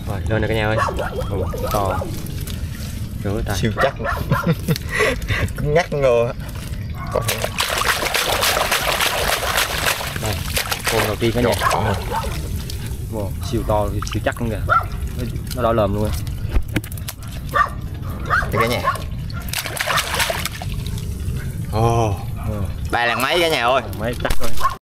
Rồi lên rồi cả nhà ơi. To. Trời ơi, siêu chắc. Cứng ngắc ngô. Còn đây, con đầu tiên cả nhà. Wow, siêu to, siêu chắc luôn kìa. Nó đỏ lòm luôn. Đây cả nhà. Ồ, 3 lần mấy cả nhà ơi. Mấy chắc rồi.